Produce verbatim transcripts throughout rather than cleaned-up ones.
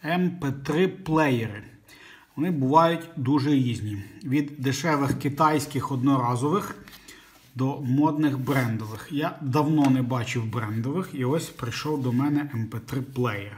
ем пі три плеєри. Вони бувають дуже різні. Від дешевих китайських одноразових до модних брендових. Я давно не бачив брендових, і ось прийшов до мене ем пі три плеєр.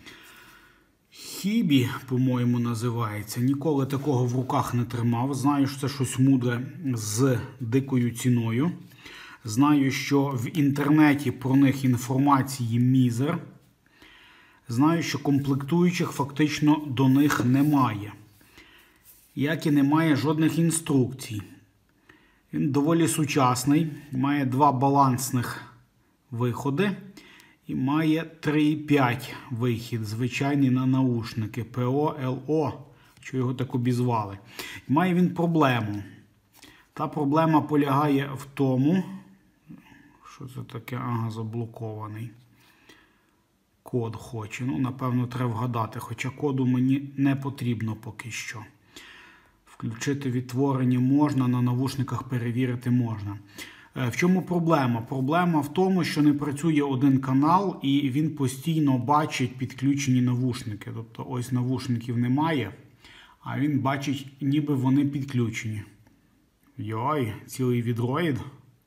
Хібі, по-моєму, називається. Ніколи такого в руках не тримав. Знаю, що це щось мудре з дикою ціною. Знаю, що в інтернеті про них інформації мізер. Знаю, що комплектуючих фактично до них немає. Як і немає жодних інструкцій. Він доволі сучасний. Має два балансних виходи. І має три і п'ять вихід, звичайний на наушники, пі о ел о, що його так обізвали. І має він проблему. Та проблема полягає в тому, що це таке, ага, заблокований. Код хоче, ну, напевно, треба вгадати, хоча коду мені не потрібно поки що. Включити відтворення можна, на навушниках перевірити можна. В чому проблема? Проблема в тому, що не працює один канал і він постійно бачить підключені навушники. Тобто ось навушників немає, а він бачить, ніби вони підключені. Йой, цілий відроїд.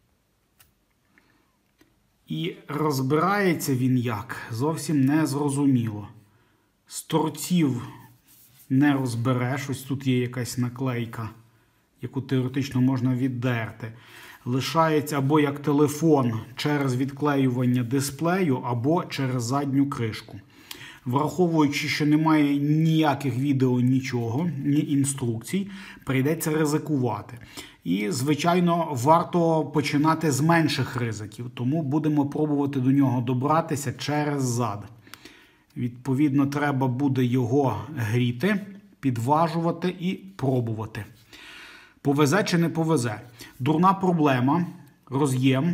І розбирається він як? Зовсім не зрозуміло. З торців не розбереш. Ось тут є якась наклейка, яку теоретично можна віддерти. Лишається або як телефон через відклеювання дисплею, або через задню кришку. Враховуючи, що немає ніяких відео, нічого, ні інструкцій, прийдеться ризикувати. І, звичайно, варто починати з менших ризиків, тому будемо пробувати до нього добратися через зад. Відповідно, треба буде його гріти, підважувати і пробувати. Повезе чи не повезе? Дурна проблема, роз'єм.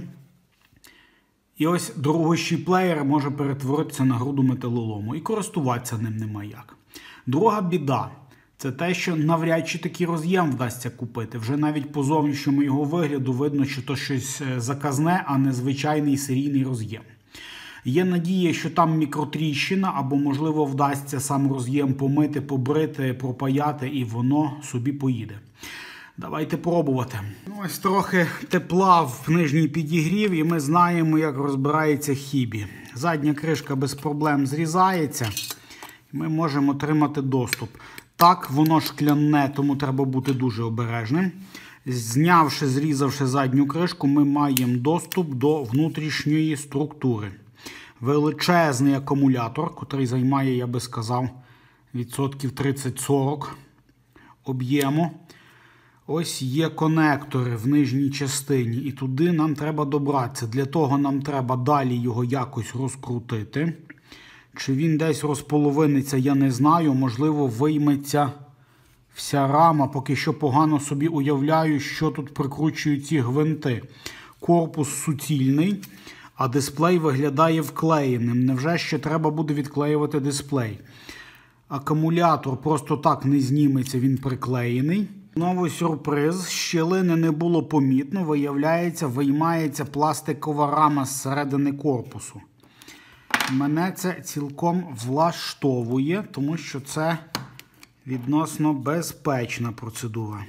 І ось дорогущий плеєр може перетворитися на груду металолому. І користуватися ним нема як. Друга біда – це те, що навряд чи такий роз'єм вдасться купити. Вже навіть по зовнішньому його вигляду видно, що то щось заказне, а не звичайний серійний роз'єм. Є надія, що там мікротріщина, або, можливо, вдасться сам роз'єм помити, побрити, пропаяти, і воно собі поїде. Давайте пробувати. Ось трохи тепла в нижній підігрів, і ми знаємо, як розбирається хібі. Задня кришка без проблем зрізається, і ми можемо отримати доступ. Так, воно шкляне, тому треба бути дуже обережним. Знявши, зрізавши задню кришку, ми маємо доступ до внутрішньої структури. Величезний акумулятор, який займає, я би сказав, відсотків тридцять сорок об'єму. Ось є конектори в нижній частині, і туди нам треба добратися. Для того нам треба далі його якось розкрутити. Чи він десь розполовиниться, я не знаю. Можливо, вийметься вся рама. Поки що погано собі уявляю, що тут прикручують ці гвинти. Корпус суцільний, а дисплей виглядає вклеєним. Невже ще треба буде відклеювати дисплей? Акумулятор просто так не зніметься, він приклеєний. Знову сюрприз, щілини не було помітно, виявляється, виймається пластикова рама з середини корпусу. Мене це цілком влаштовує, тому що це відносно безпечна процедура.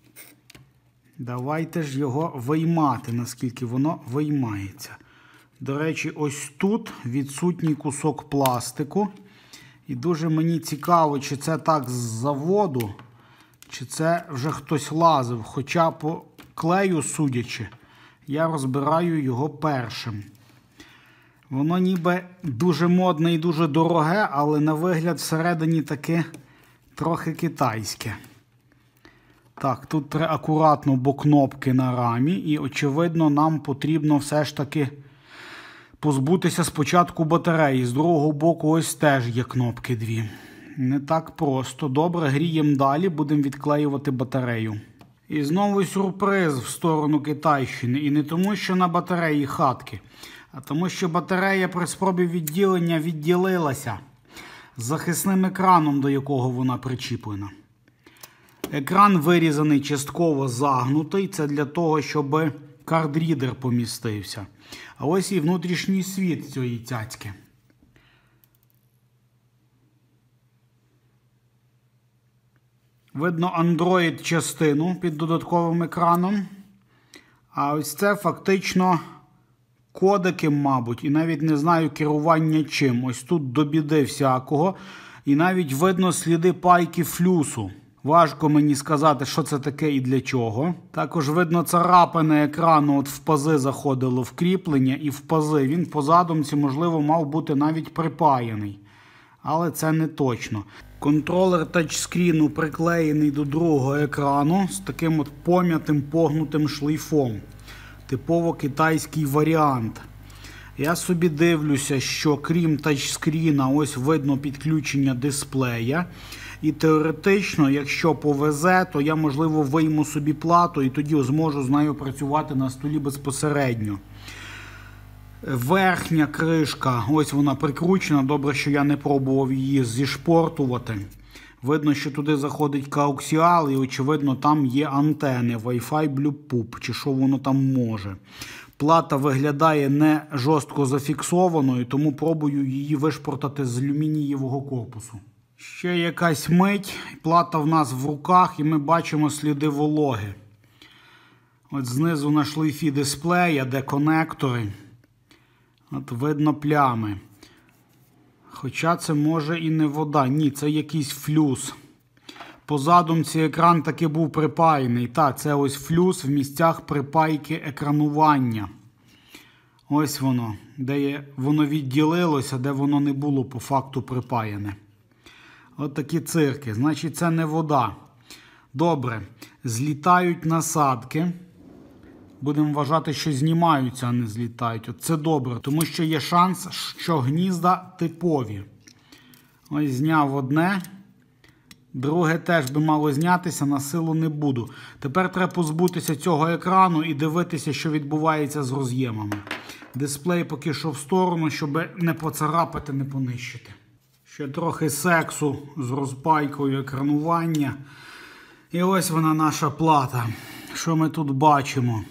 Давайте ж його виймати, наскільки воно виймається. До речі, ось тут відсутній кусок пластику. І дуже мені цікаво, чи це так з заводу, чи це вже хтось лазив. Хоча по клею судячи, я розбираю його першим. Воно ніби дуже модне і дуже дороге, але на вигляд всередині таке трохи китайське. Так, тут треба акуратно, бо кнопки на рамі. І, очевидно, нам потрібно все ж таки позбутися спочатку батареї. З другого боку ось теж є кнопки дві. Не так просто. Добре, гріємо далі, будемо відклеювати батарею. І знову сюрприз в сторону Китайщини. І не тому, що на батареї хатки, а тому, що батарея при спробі відділення відділилася з захисним екраном, до якого вона причіплена. Екран вирізаний, частково загнутий. Це для того, щоб кардрідер помістився. А ось і внутрішній світ цієї цяцьки. Видно Android частину під додатковим екраном. А ось це фактично кодеки, мабуть, і навіть не знаю керування чим. Ось тут до біди всякого. І навіть видно сліди пайки флюсу. Важко мені сказати, що це таке і для чого. Також видно царапини екрану, от в пази заходило в кріплення і в пази. Він по задумці, можливо, мав бути навіть припаяний. Але це не точно. Контролер тачскріну приклеєний до другого екрану з таким от пом'ятим погнутим шлейфом. Типово китайський варіант. Я собі дивлюся, що крім тачскріна, ось видно підключення дисплея. І теоретично, якщо повезе, то я, можливо, вийму собі плату і тоді зможу з нею працювати на столі безпосередньо. Верхня кришка, ось вона прикручена. Добре, що я не пробував її зішпортувати. Видно, що туди заходить коаксіал і, очевидно, там є антени Wi-Fi, Bluetooth, чи що воно там може. Плата виглядає не жорстко зафіксованою, тому пробую її вишпортати з алюмінієвого корпусу. Ще якась мить, плата в нас в руках і ми бачимо сліди вологи. От знизу на шлейфі дисплея, де конектори, от видно плями. Хоча це може і не вода, ні, це якийсь флюс. По задумці екран таки був припаяний. Так, це ось флюс в місцях припайки екранування. Ось воно, де є, воно відділилося, де воно не було по факту припаяне. От такі цирки. Значить, це не вода. Добре. Злітають насадки. Будемо вважати, що знімаються, а не злітають. От це добре, тому що є шанс, що гнізда типові. Ось зняв одне. Друге теж би мало знятися, на силу не буду. Тепер треба позбутися цього екрану і дивитися, що відбувається з роз'ємами. Дисплей поки що в сторону, щоб не поцарапати, не понищити. Ще трохи сексу з розпайкою екранування. І ось вона, наша плата. Що ми тут бачимо?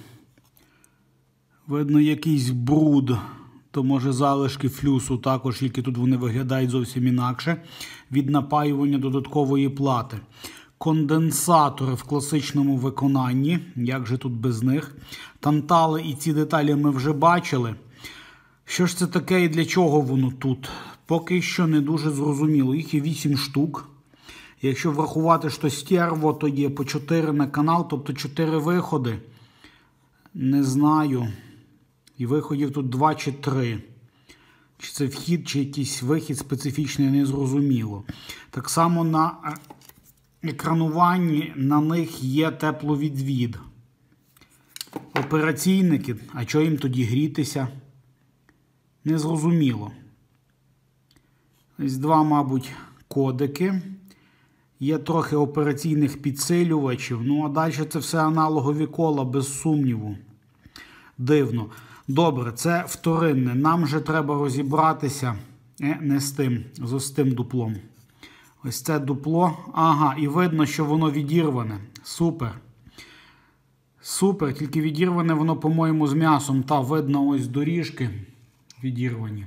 Видно якийсь бруд. То може залишки флюсу також, тільки тут вони виглядають зовсім інакше. Від напаювання додаткової плати. Конденсатори в класичному виконанні. Як же тут без них? Тантали і ці деталі ми вже бачили. Що ж це таке і для чого воно тут? Поки що не дуже зрозуміло. Їх є вісім штук. Якщо врахувати, що стерво, то є по чотири на канал, тобто чотири виходи. Не знаю. І виходів тут два чи три. Чи це вхід, чи якийсь вихід специфічний, не зрозуміло. Так само на екрануванні на них є тепловідвід. Операційники, а чого їм тоді грітися? Не зрозуміло. Ось два, мабуть, кодеки. Є трохи операційних підсилювачів. Ну, а далі це все аналогові кола, без сумніву. Дивно. Добре, це вторинне. Нам же треба розібратися е, не з тим, з ось тим дуплом. Ось це дупло. Ага, і видно, що воно відірване. Супер. Супер, тільки відірване воно, по-моєму, з м'ясом. Та, видно ось доріжки відірвані.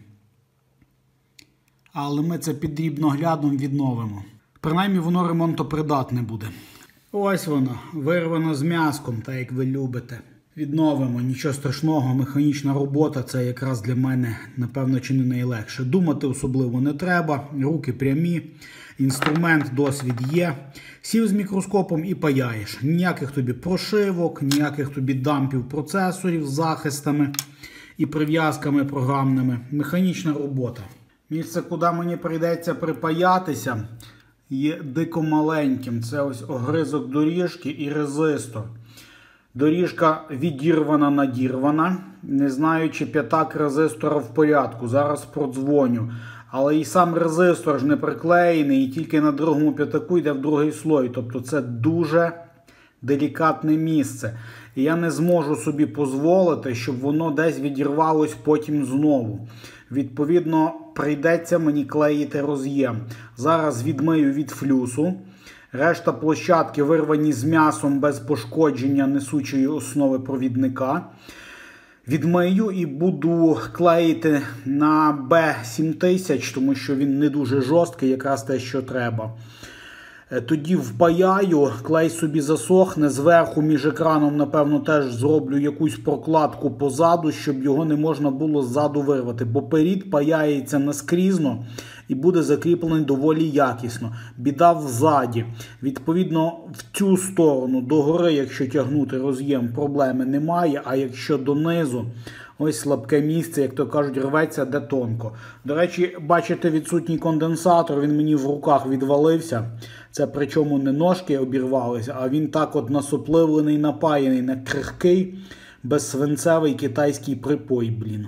Але ми це під дрібноглядом відновимо. Принаймні воно ремонтопридатне буде. Ось воно, вирвано з м'яском, так як ви любите. Відновимо, нічого страшного, механічна робота, це якраз для мене, напевно, чи не найлегше. Думати особливо не треба, руки прямі, інструмент, досвід є. Сів з мікроскопом і паяєш. Ніяких тобі прошивок, ніяких тобі дампів процесорів з захистами і прив'язками програмними. Механічна робота. Місце, куди мені прийдеться припаятися, є дико маленьким. Це ось огризок доріжки і резистор. Доріжка відірвана, надірвана. Не знаю, чи п'ятак резистора в порядку. Зараз продзвоню. Але і сам резистор ж не приклеєний, і тільки на другому п'ятаку йде в другий слой. Тобто це дуже делікатне місце. І я не зможу собі дозволити, щоб воно десь відірвалось потім знову. Відповідно, прийдеться мені клеїти роз'єм. Зараз відмию від флюсу. Решта площадки вирвані з м'ясом без пошкодження несучої основи провідника. Відмию і буду клеїти на Б сім тисяч, тому що він не дуже жорсткий, якраз те, що треба. Тоді впаяю, клей собі засохне, зверху між екраном, напевно, теж зроблю якусь прокладку позаду, щоб його не можна було ззаду вирвати. Бо перід паяється наскрізно і буде закріплений доволі якісно. Біда взаді. Відповідно, в цю сторону, догори, якщо тягнути роз'єм, проблеми немає, а якщо донизу, ось слабке місце, як то кажуть, рветься де тонко. До речі, бачите, відсутній конденсатор, він мені в руках відвалився. Це причому не ножки обірвалися, а він так от насопливлений, напаяний, на крихкий, безсвинцевий китайський припой, блін.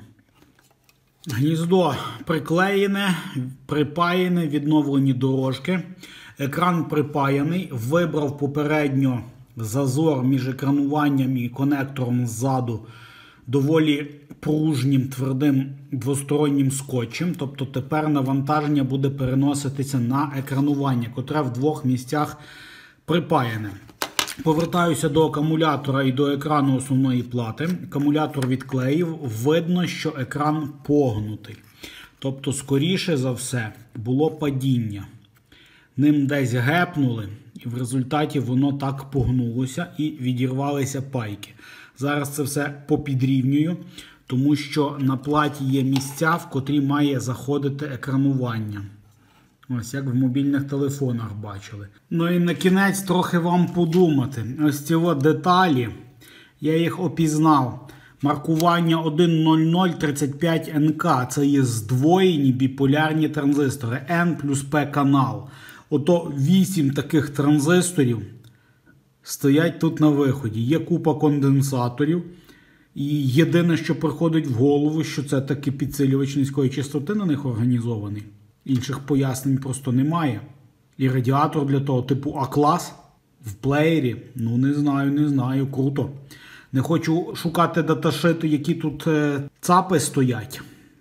Гніздо приклеєне, припаяне, відновлені дорожки. Екран припаяний, вибрав попередньо зазор між екрануванням і конектором ззаду доволі пружнім, твердим двостороннім скотчем. Тобто тепер навантаження буде переноситися на екранування, котре в двох місцях припаяне. Повертаюся до акумулятора і до екрану основної плати. Акумулятор відклеїв. Видно, що екран погнутий. Тобто, скоріше за все, було падіння. Ним десь гепнули, і в результаті воно так погнулося і відірвалися пайки. Зараз це все попідрівнюю, тому що на платі є місця, в котрі має заходити екранування. Ось як в мобільних телефонах бачили. Ну і на кінець трохи вам подумати. Ось ці от деталі, я їх опізнав. Маркування один нуль нуль тридцять п'ять ен ка. Це є здвоєні біполярні транзистори. N плюс P канал. Ото вісім таких транзисторів стоять тут на виході. Є купа конденсаторів. І єдине, що приходить в голову, що це таки підсилювач низької частоти на них організований. Інших пояснень просто немає. І радіатор для того типу А-клас в плеєрі. Ну не знаю, не знаю. Круто. Не хочу шукати даташити, які тут е, цапи стоять.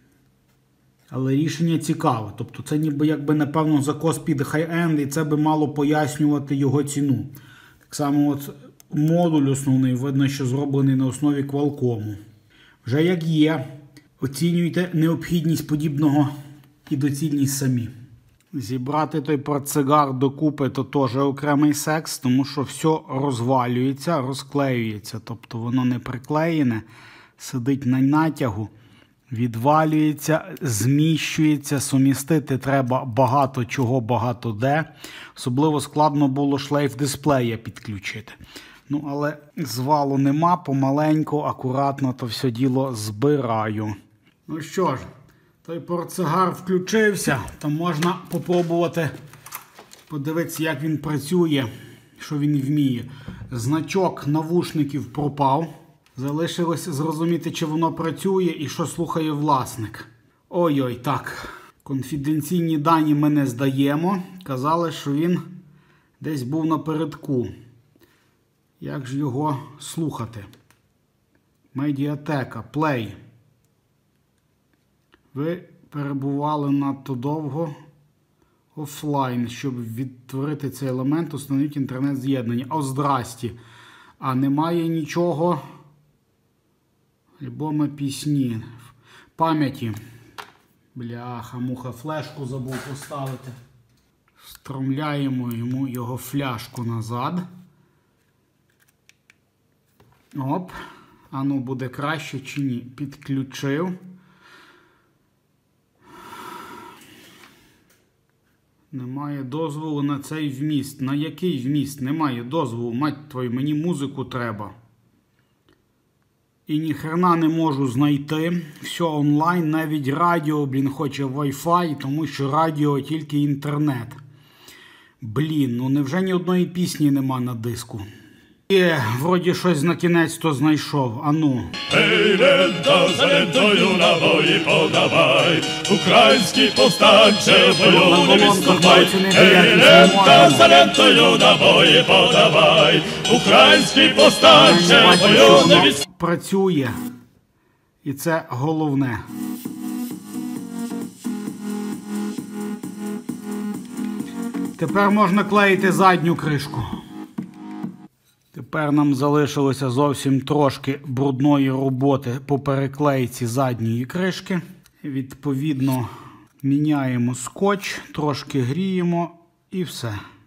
Але рішення цікаве. Тобто це ніби якби напевно закос під хай-енд, і це би мало пояснювати його ціну. Так само от модуль основний, видно, що зроблений на основі Qualcomm. Вже як є, оцінюйте необхідність подібного і доцільність самі. Зібрати той портсигар докупи то теж окремий секс, тому що все розвалюється, розклеюється. Тобто воно не приклеєне, сидить на натягу, відвалюється, зміщується, сумістити треба багато чого, багато де. Особливо складно було шлейф дисплея підключити. Ну, але звалу нема, помаленьку, акуратно то все діло збираю. Ну що ж, той портсигар включився, то можна попробувати подивитися, як він працює, що він вміє. Значок навушників пропав. Залишилось зрозуміти, чи воно працює і що слухає власник. Ой-ой, так. Конфіденційні дані ми не здаємо. Казали, що він десь був напередку. Як ж його слухати? Медіатека, плей. Ви перебували надто довго офлайн, щоб відтворити цей елемент, установіть інтернет-з'єднання. О, здрасті. А немає нічого. Альбоми, пісні. Пам'яті. Бляха, муха, флешку забув поставити. Встромляємо йому його фляшку назад. Оп. А ну, буде краще чи ні? Підключив. Немає дозволу на цей вміст. На який вміст? Немає дозволу. Мать твою, мені музику треба. І ніхрена не можу знайти. Все онлайн, навіть радіо, блін, хоче Wi-Fi, тому що радіо тільки інтернет. Блін, ну невже ні одної пісні нема на диску? Є, вроді щось на кінець то знайшов, а ну. Ей, лента, за лентою набої подавай, український повстанче бою не відступай. Ей, лента, за лентою набої подавай, український повстанче бою не відступай. Працює. І це головне. Тепер можна клеїти задню кришку. Тепер нам залишилося зовсім трошки брудної роботи по переклейці задньої кришки. Відповідно, міняємо скотч, трошки гріємо і все.